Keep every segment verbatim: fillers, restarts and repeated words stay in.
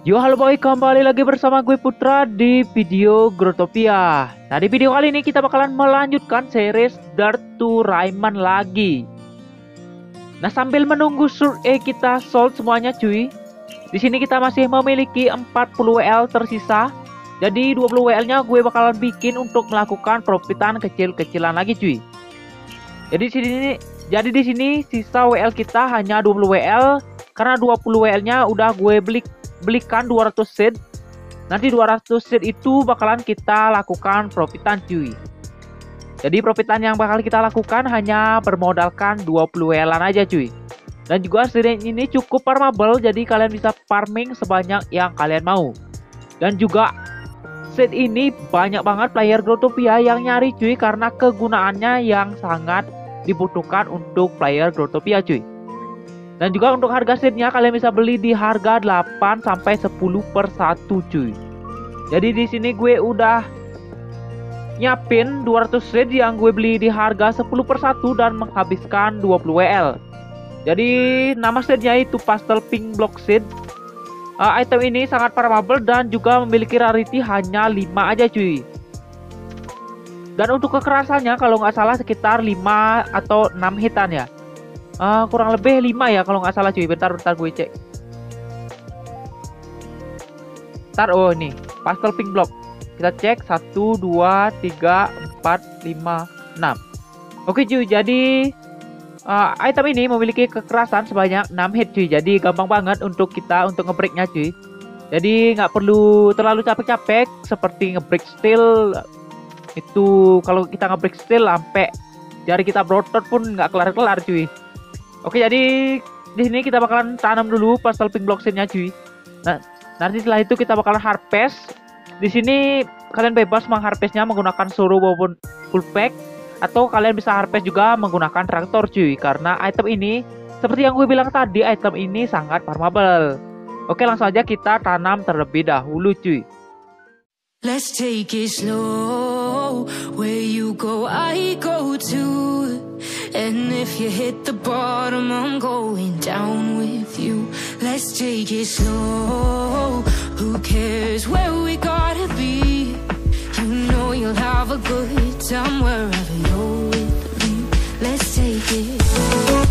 Yo halo boy, kembali lagi bersama gue Putra di video Growtopia. Nah di video kali ini kita bakalan melanjutkan series Dirt to Rayman lagi. Nah sambil menunggu Sword E kita sold semuanya cuy, di sini kita masih memiliki empat puluh W L tersisa. Jadi dua puluh W L nya gue bakalan bikin untuk melakukan profitan kecil-kecilan lagi cuy. Jadi di sini jadi di sini sisa W L kita hanya dua puluh W L karena dua puluh W L nya udah gue beli belikan dua ratus seed. Nanti dua ratus seed itu bakalan kita lakukan profitan cuy. Jadi profitan yang bakal kita lakukan hanya bermodalkan dua puluh W L-an aja cuy. Dan juga seed ini cukup farmable, jadi kalian bisa farming sebanyak yang kalian mau. Dan juga seed ini banyak banget player Growtopia yang nyari cuy, karena kegunaannya yang sangat dibutuhkan untuk player Growtopia cuy. Dan juga untuk harga seednya kalian bisa beli di harga delapan sampai sepuluh per satu cuy. Jadi di sini gue udah nyiapin dua ratus seed yang gue beli di harga sepuluh per satu dan menghabiskan dua puluh W L. Jadi nama seednya itu Pastel Pink Block Seed. uh, Item ini sangat farmable dan juga memiliki rarity hanya lima aja cuy. Dan untuk kekerasannya kalau nggak salah sekitar lima atau enam hitan ya. Uh, kurang lebih lima ya kalau nggak salah cuy. Bentar bentar gue cek. Bentar, oh ini Pastel Pink Block. Kita cek satu, dua, tiga, empat, lima, enam. Oke cuy, jadi uh, item ini memiliki kekerasan sebanyak enam hit cuy. Jadi gampang banget untuk kita untuk ngebreaknya cuy. Jadi nggak perlu terlalu capek-capek seperti ngebreak steel. Itu kalau kita ngebreak steel sampai jari kita berotot pun nggak kelar-kelar cuy. Oke, jadi di sini kita bakalan tanam dulu Pastel Pink Block Seed-nya cuy. Nah, nanti setelah itu kita bakalan harvest. Di sini kalian bebas mengharvestnya menggunakan Sorrow maupun full pack, atau kalian bisa harvest juga menggunakan traktor cuy. Karena item ini seperti yang gue bilang tadi, item ini sangat farmable. Oke, langsung aja kita tanam terlebih dahulu cuy. Let's take it slow. Where you go, I go too. And if you hit the bottom, I'm going down with you. Let's take it slow. Who cares where we gotta be? You know you'll have a good time wherever you're with me. Let's take it slow.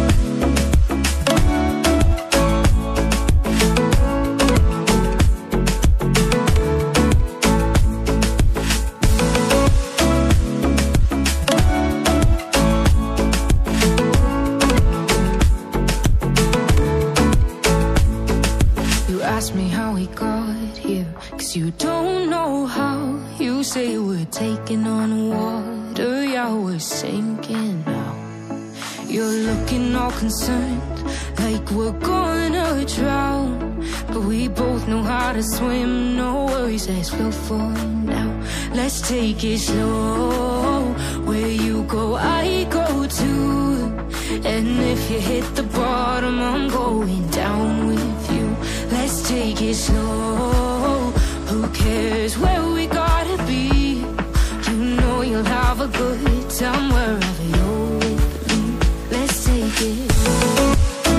Ask me how we got here, cause you don't know how. You say we're taking on water, yeah, we're sinking now. You're looking all concerned, like we're gonna drown. But we both know how to swim, no worries as we'll fall now. Let's take it slow. Where you go, I go too. And if you hit the bottom, I'm going down with you. Let's take it slow. Who cares where we gotta be? You know you'll have a good time wherever you're with me. Let's take it slow.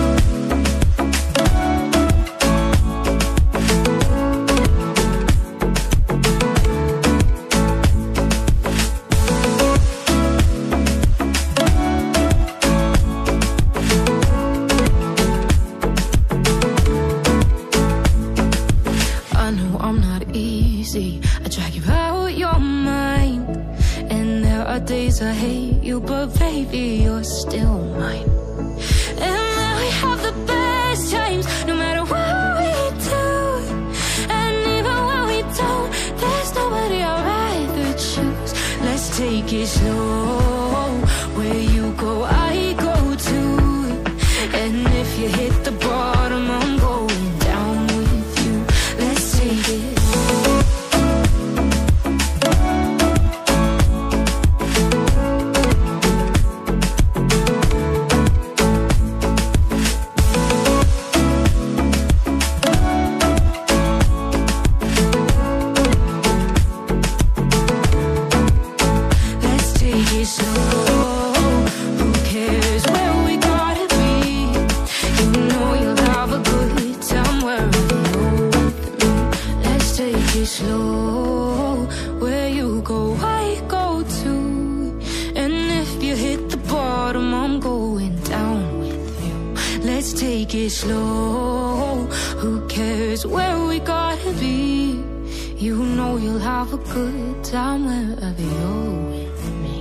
I drag you out your mind, and there are days I hate you, but baby, you're still mine. And then we have the best times, no matter what we do. And even when we don't, there's nobody I'd rather choose. Let's take it slow. Where you go, I go too. And if you hit the bottom, I'm going down with you. Let's take it. take it slow. Who cares where we gotta be? You know you'll have a good time wherever you're with me.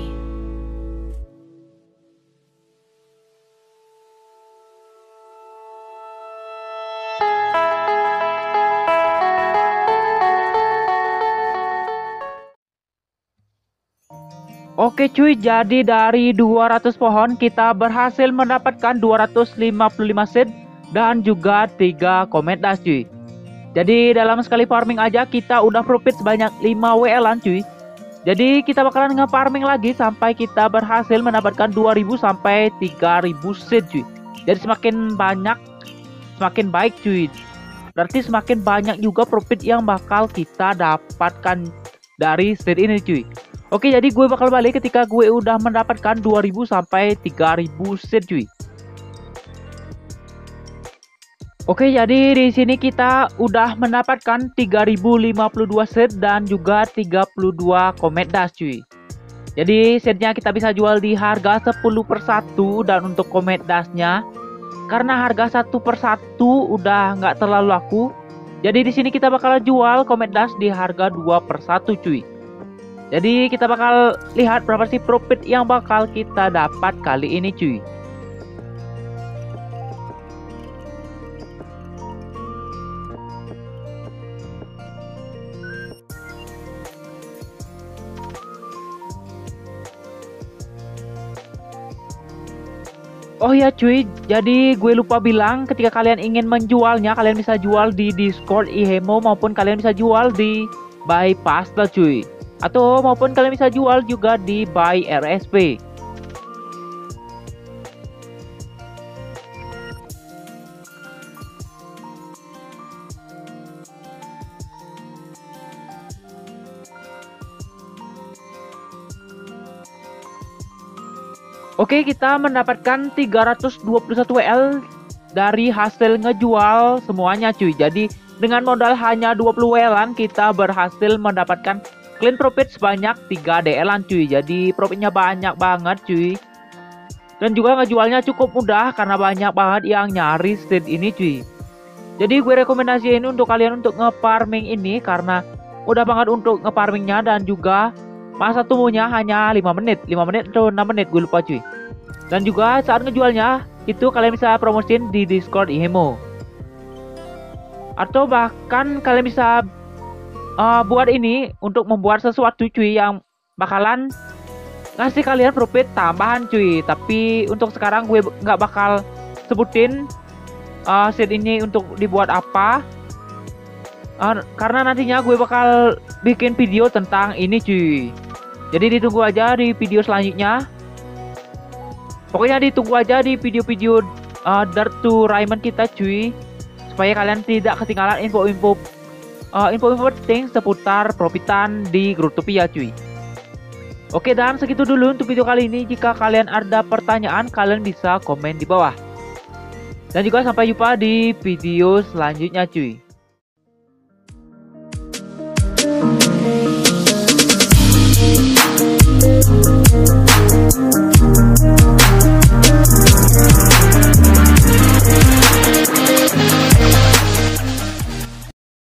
Oke cuy, jadi dari dua ratus pohon kita berhasil mendapatkan dua ratus lima puluh lima seed dan juga tiga komet das cuy. Jadi dalam sekali farming aja kita udah profit sebanyak lima W L-an cuy. Jadi kita bakalan nge-farming lagi sampai kita berhasil mendapatkan dua ribu sampai tiga ribu seed cuy. Jadi semakin banyak semakin baik cuy. Berarti semakin banyak juga profit yang bakal kita dapatkan dari seed ini cuy. Oke, jadi gue bakal balik ketika gue udah mendapatkan dua ribu sampai tiga ribu seed cuy. Oke, jadi di sini kita udah mendapatkan tiga ribu lima puluh dua seed dan juga tiga puluh dua komet das cuy. Jadi seednya kita bisa jual di harga sepuluh per satu, dan untuk komet dasnya karena harga satu per satu udah nggak terlalu laku. Jadi di sini kita bakal jual komet das di harga dua per satu cuy. Jadi kita bakal lihat berapa sih profit yang bakal kita dapat kali ini cuy. Oh ya cuy, jadi gue lupa bilang, ketika kalian ingin menjualnya, kalian bisa jual di Discord Ihemo maupun kalian bisa jual di Buy Pastel cuy. Atau maupun kalian bisa jual juga di Buy R S P. Oke, kita mendapatkan tiga ratus dua puluh satu W L dari hasil ngejual semuanya cuy. Jadi dengan modal hanya dua puluh W L-an kita berhasil mendapatkan clean profit sebanyak tiga D L-an cuy. Jadi profitnya banyak banget cuy. Dan juga ngejualnya cukup mudah karena banyak banget yang nyari seed ini cuy. Jadi gue rekomendasiin untuk kalian untuk nge-farming ini karena mudah banget untuk nge-farmingnya, dan juga masa tumbuhnya hanya lima menit, lima menit atau enam menit gue lupa cuy. Dan juga saat ngejualnya itu kalian bisa promosiin di Discord Ihemo. Atau bahkan kalian bisa uh, buat ini untuk membuat sesuatu cuy yang bakalan ngasih kalian profit tambahan cuy. Tapi untuk sekarang gue nggak bakal sebutin uh, seed ini untuk dibuat apa, uh, karena nantinya gue bakal bikin video tentang ini cuy. Jadi ditunggu aja di video selanjutnya. Pokoknya ditunggu aja di video-video uh, Dirt to Rayman kita cuy, supaya kalian tidak ketinggalan info-info uh, info-info penting seputar profitan di Growtopia cuy. Oke, dan segitu dulu untuk video kali ini. Jika kalian ada pertanyaan, kalian bisa komen di bawah. Dan juga sampai jumpa di video selanjutnya cuy.